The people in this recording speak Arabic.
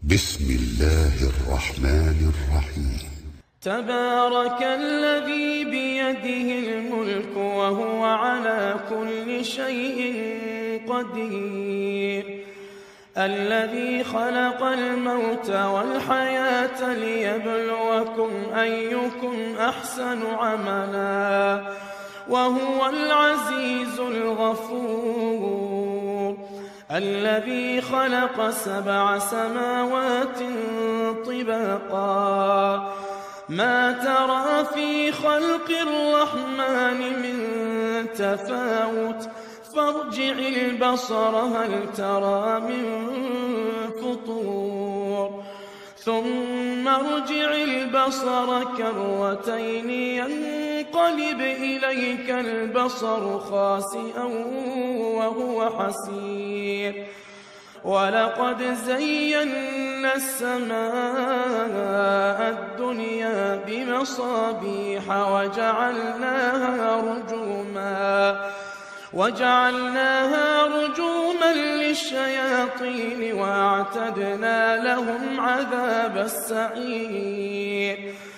بسم الله الرحمن الرحيم. تبارك الذي بيده الملك وهو على كل شيء قدير، الذي خلق الموت والحياة ليبلوكم أيكم أحسن عملا وهو العزيز الغفور، الذي خلق 7 سماوات طباقا ما ترى في خلق الرحمن من تفاوت فارجع البصر هل ترى من فطور ثم ارجع البصر كرتين ينقلب إليك البصر خاسئا وهو حسير، ولقد زينا السماء الدنيا بمصابيح وجعلناها رجوما للشياطين وأعتدنا لهم عذاب السعير.